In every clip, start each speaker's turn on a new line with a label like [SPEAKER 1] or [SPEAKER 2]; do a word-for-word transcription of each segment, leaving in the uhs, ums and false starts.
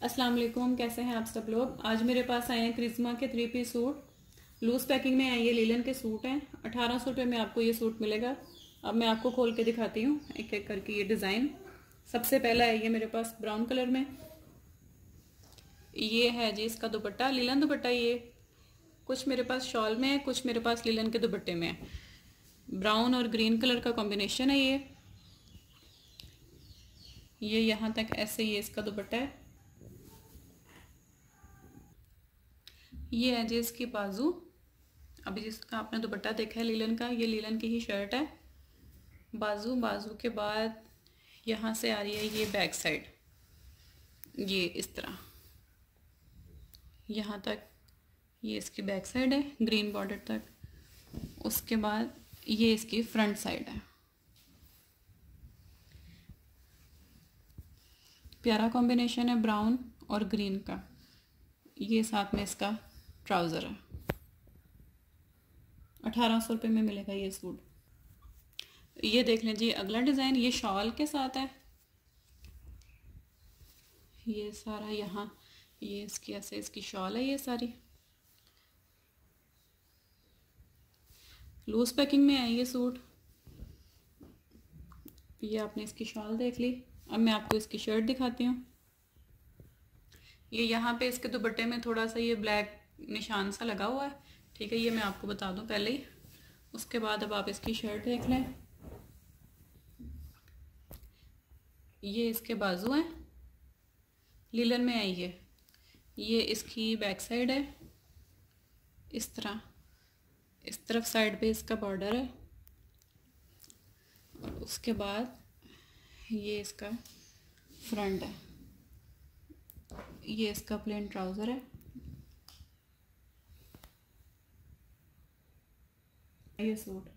[SPEAKER 1] अस्सलाम वालेकुम, कैसे हैं आप सब लोग। आज मेरे पास आए हैं क्रिज्मा के three piece suit. Loose packing में आए, ये लीलन के सूट हैं। अठारह सौ रुपये में आपको ये सूट मिलेगा। अब मैं आपको खोल के दिखाती हूँ एक एक करके ये डिज़ाइन। सबसे पहला है ये मेरे पास ब्राउन कलर में। ये है जी इसका दुपट्टा, लीलन दुपट्टा। ये कुछ मेरे पास शॉल में है, कुछ मेरे पास लीलन के दुपट्टे में है। ब्राउन और ग्रीन कलर का कॉम्बिनेशन है ये ये यहाँ तक ऐसे ये इसका दुपट्टा है। ये है जी इसकी बाजू। अभी जिसका आपने दुपट्टा देखा है लीलन का, ये लीलन की ही शर्ट है। बाजू बाजू के बाद यहाँ से आ रही है ये बैक साइड, ये इस तरह यहाँ तक ये इसकी बैक साइड है ग्रीन बॉर्डर तक। उसके बाद ये इसकी फ्रंट साइड है। प्यारा कॉम्बिनेशन है ब्राउन और ग्रीन का। ये साथ में इसका ट्राउज़र है। अठारह सौ रुपये में मिलेगा ये सूट। ये देख लें जी अगला डिज़ाइन, ये शॉल के साथ है। ये सारा यहाँ ये इसकी ऐसे इसकी शॉल है ये सारी। लूज पैकिंग में है ये सूट। ये आपने इसकी शॉल देख ली। अब मैं आपको इसकी शर्ट दिखाती हूँ। ये यहाँ पे इसके दुपट्टे में थोड़ा सा ये ब्लैक निशान सा लगा हुआ है, ठीक है। ये मैं आपको बता दूं पहले ही। उसके बाद अब आप इसकी शर्ट देख लें। ये इसके बाजू हैं, लीलन में आई है। ये इसकी बैक साइड है इस तरह। इस तरफ साइड पे इसका बॉर्डर है। और उसके बाद ये इसका फ्रंट है। ये इसका प्लेन ट्राउज़र है। ये सूट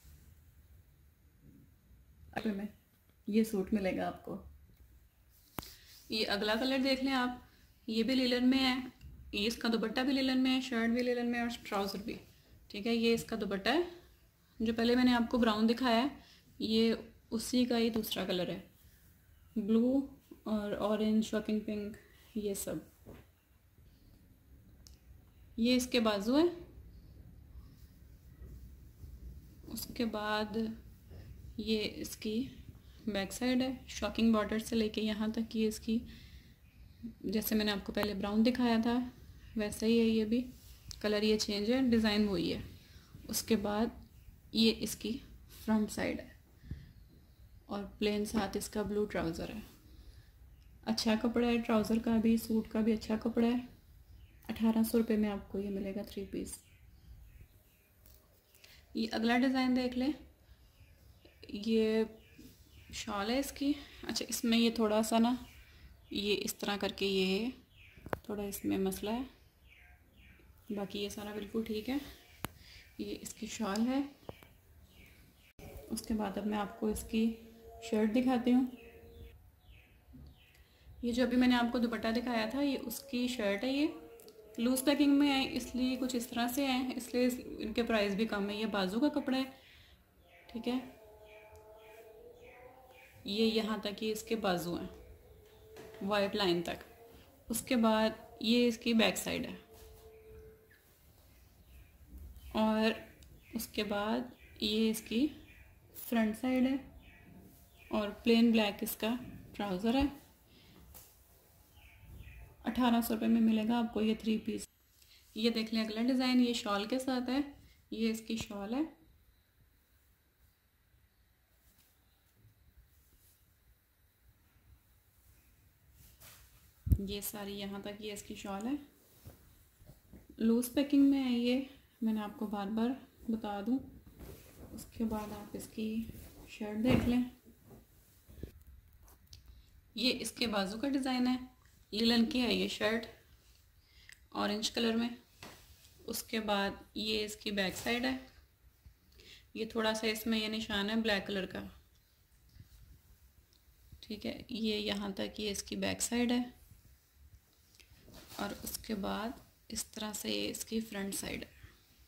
[SPEAKER 1] अभी में ये सूट मिलेगा आपको। ये अगला कलर देख लें आप। ये भी लीलन में है। ये इसका दुपट्टा भी लीलन में है, शर्ट भी लीलन में है और ट्राउज़र भी, ठीक है। ये इसका दुपट्टा है। जो पहले मैंने आपको ब्राउन दिखाया है, ये उसी का ही दूसरा कलर है। ब्लू और ऑरेंज, शॉकिंग पिंक, ये सब। ये इसके बाजू है। उसके बाद ये इसकी बैक साइड है। शॉकिंग बॉर्डर से लेके यहाँ तक ये इसकी, जैसे मैंने आपको पहले ब्राउन दिखाया था वैसा ही है। ये भी कलर ये चेंज है, डिज़ाइन वही है। उसके बाद ये इसकी फ्रंट साइड है और प्लेन साथ इसका ब्लू ट्राउज़र है। अच्छा कपड़ा है, ट्राउज़र का भी सूट का भी अच्छा कपड़ा है। अठारह सौ रुपये में आपको ये मिलेगा थ्री पीस। ये अगला डिज़ाइन देख लें। ये शॉल है इसकी। अच्छा, इसमें ये थोड़ा सा ना ये इस तरह करके ये है, थोड़ा इसमें मसला है, बाकी ये सारा बिल्कुल ठीक है। ये इसकी शॉल है। उसके बाद अब मैं आपको इसकी शर्ट दिखाती हूँ। ये जो अभी मैंने आपको दुपट्टा दिखाया था, ये उसकी शर्ट है। ये लूज पैकिंग में है इसलिए कुछ इस तरह से है, इसलिए इनके प्राइस भी कम है। ये बाजू का कपड़ा है, ठीक है। ये यहाँ तक ये इसके बाजू हैं, वाइट लाइन तक। उसके बाद ये इसकी बैक साइड है। और उसके बाद ये इसकी फ्रंट साइड है और प्लेन ब्लैक इसका ट्राउज़र है। अठारह सौ रुपये में मिलेगा आपको ये थ्री पीस। ये देख लें अगला डिज़ाइन। ये शॉल के साथ है। ये इसकी शॉल है। ये सारी यहाँ तक ये इसकी शॉल है। लूज पैकिंग में है ये, मैंने आपको बार बार बता दूं। उसके बाद आप इसकी शर्ट देख लें। ये इसके बाजू का डिज़ाइन है। लीलन की है ये शर्ट ऑरेंज कलर में। उसके बाद ये इसकी बैक साइड है। ये थोड़ा सा इसमें ये निशान है ब्लैक कलर का, ठीक है। ये यहाँ तक ये इसकी बैक साइड है। और उसके बाद इस तरह से ये इसकी फ्रंट साइड है।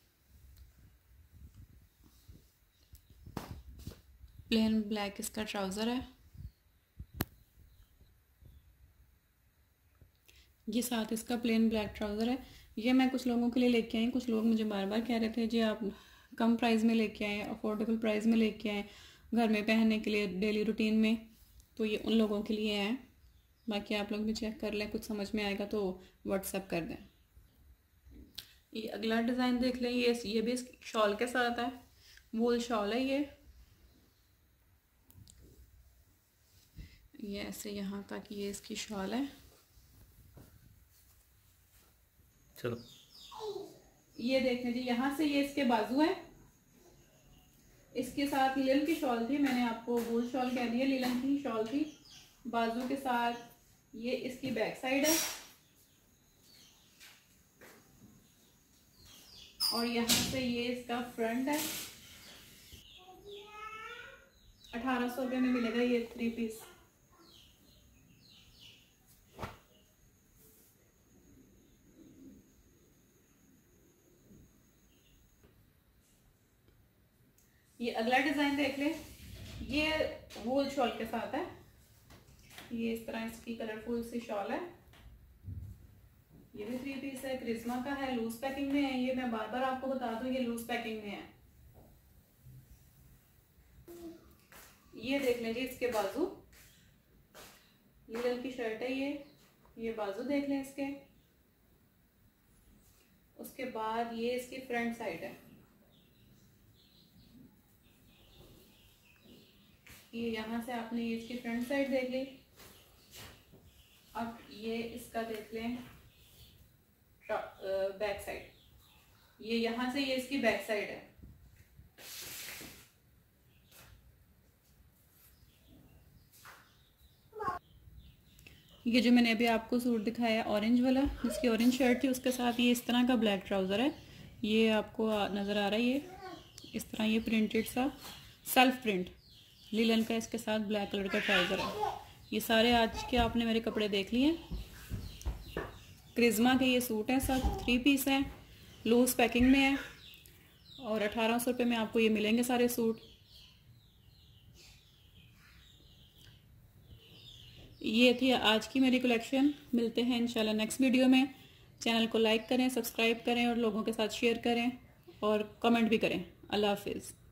[SPEAKER 1] प्लेन ब्लैक इसका ट्राउज़र है। ये साथ इसका प्लेन ब्लैक ट्राउज़र है। ये मैं कुछ लोगों के लिए लेके आई, कुछ लोग मुझे बार बार कह रहे थे जी आप कम प्राइस में लेके आए, अफोर्डेबल प्राइस में लेके आए घर में पहनने के लिए डेली रूटीन में, तो ये उन लोगों के लिए है। बाकी आप लोग भी चेक कर लें, कुछ समझ में आएगा तो व्हाट्सएप कर दें। ये अगला डिज़ाइन देख लें, ये ये भी शॉल के साथ है, वूल शॉल है ये ये ऐसे यहाँ तक ये इसकी शॉल है।
[SPEAKER 2] चलो
[SPEAKER 1] ये देख लीजिए, यहाँ से ये इसके बाजू है, इसके साथ लीलन की शॉल थी, मैंने आपको वूल शॉल कह दिया, लीलन की शॉल थी। बाजू के साथ ये इसकी बैक साइड है और यहाँ से ये इसका फ्रंट है। अठारह सौ रुपये में मिलेगा ये थ्री पीस। ये अगला डिज़ाइन देख ले, ये वूल शॉल के साथ है। ये इस तरह इसकी कलरफुल सी शॉल है, ये भी थ्री पीस है, क्रिस्मा का है, लूज पैकिंग में है। ये मैं बार बार आपको बता दूं, ये लूज पैकिंग में है। ये देख लीजिए इसके बाजू, लीलन की शर्ट है ये ये बाजू देख लें इसके। उसके बाद ये इसकी फ्रंट साइड है, ये यहाँ से आपने ये इसकी फ्रंट साइड देख ली। अब ये इसका देख लें बैक साइड, ये यहाँ से ये इसकी बैक साइड है। ये जो मैंने अभी आपको सूट दिखाया ऑरेंज वाला, जिसकी ऑरेंज शर्ट थी, उसके साथ ये इस तरह का ब्लैक ट्राउज़र है। ये आपको नज़र आ रहा है, ये इस तरह ये प्रिंटेड सा सेल्फ प्रिंट लीलन का, इसके साथ ब्लैक कलर का ट्राउज़र है। ये सारे आज के आपने मेरे कपड़े देख लिए। क्रिस्मा के ये सूट हैं, सब थ्री पीस हैं, लूज पैकिंग में है और अठारह सौ रुपये में आपको ये मिलेंगे सारे सूट। ये थी आज की मेरी कलेक्शन। मिलते हैं इंशाल्लाह नेक्स्ट वीडियो में। चैनल को लाइक करें, सब्सक्राइब करें और लोगों के साथ शेयर करें और कमेंट भी करें। अल्लाह हाफिज़।